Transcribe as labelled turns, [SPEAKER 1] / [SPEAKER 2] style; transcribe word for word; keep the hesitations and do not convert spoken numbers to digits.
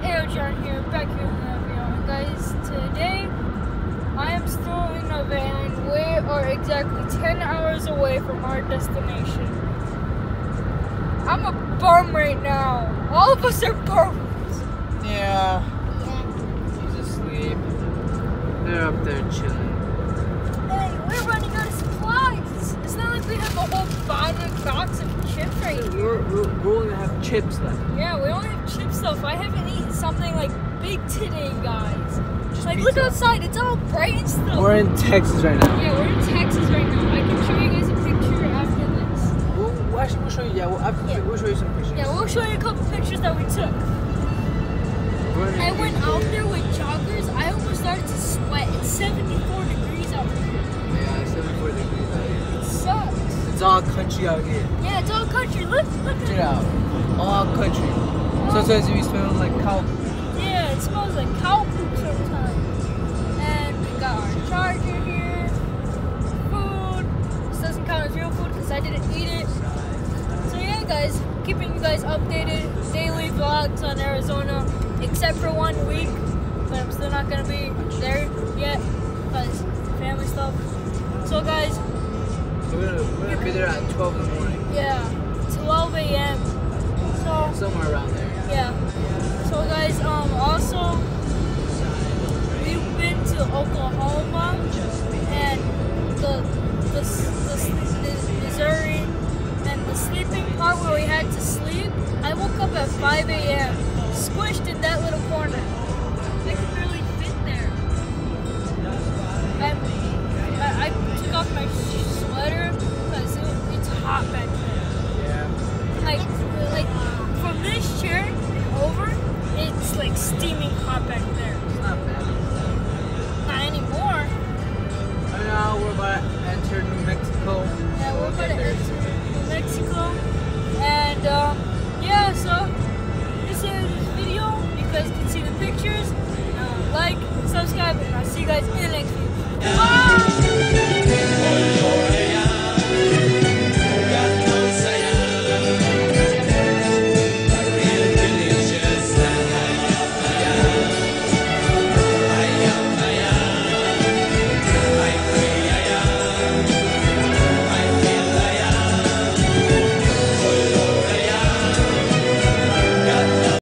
[SPEAKER 1] Aerojohn here, back here in the video. And guys, today I am still in a van. We are exactly ten hours away from our destination. I'm a bum right now. All of us are bums.
[SPEAKER 2] Yeah. He's asleep. They're up there chilling.
[SPEAKER 1] Hey, we're running out of supplies. It's not like we have a whole box, box of chips right here.
[SPEAKER 2] We're, we're, we only have chips left.
[SPEAKER 1] Yeah, we only have chip stuff. I haven't eaten something like big today, guys.
[SPEAKER 2] Just
[SPEAKER 1] Like,
[SPEAKER 2] pizza.
[SPEAKER 1] look outside. It's all bright and stuff.
[SPEAKER 2] We're in Texas right now.
[SPEAKER 1] Yeah, we're in Texas right now. I can show you guys a picture after this.
[SPEAKER 2] We'll, we'll actually, we'll show you. Yeah, we'll, after
[SPEAKER 1] Yeah.
[SPEAKER 2] we'll show you some pictures.
[SPEAKER 1] Yeah, we'll show you a couple pictures that we took.
[SPEAKER 2] We're in
[SPEAKER 1] I went out there with joggers. I almost started to sweat. It's seventy-four degrees out here.
[SPEAKER 2] Yeah, it's seventy-four degrees out here.
[SPEAKER 1] It sucks.
[SPEAKER 2] It's all country out here.
[SPEAKER 1] Yeah, it's all country. Look, look at
[SPEAKER 2] Check it
[SPEAKER 1] it.
[SPEAKER 2] out. All country. Sometimes we smell like cow.
[SPEAKER 1] Yeah, it smells like cow poop sometimes. And we got our charger here. Food. This doesn't count as real food because I didn't eat it. So yeah, guys, keeping you guys updated. Daily vlogs on Arizona, except for one week. But I'm still not gonna be there yet because family stuff. So guys,
[SPEAKER 2] We're gonna, we're gonna be there at twelve in the morning.
[SPEAKER 1] yeah, twelve A M So
[SPEAKER 2] Somewhere around there.
[SPEAKER 1] yeah. So guys, um, also we've been to Oklahoma and the the, the, the Missouri and the sleeping part where we had to sleep. I woke up at five A M squished in that little corner. I could barely fit there. And I, I took off my sweater because it, it's hot back there.
[SPEAKER 2] Yeah.
[SPEAKER 1] Like, like from this chair over, it's like steaming hot back there.
[SPEAKER 2] It's not bad.
[SPEAKER 1] Not anymore.
[SPEAKER 2] Right now we're about to enter New Mexico.
[SPEAKER 1] Yeah, we're
[SPEAKER 2] We'll
[SPEAKER 1] about to
[SPEAKER 2] get there
[SPEAKER 1] enter
[SPEAKER 2] soon.
[SPEAKER 1] New Mexico. And um, yeah, so this is this video. You guys can see the pictures. Uh, like, subscribe, and I'll see you guys in the next video. Bye!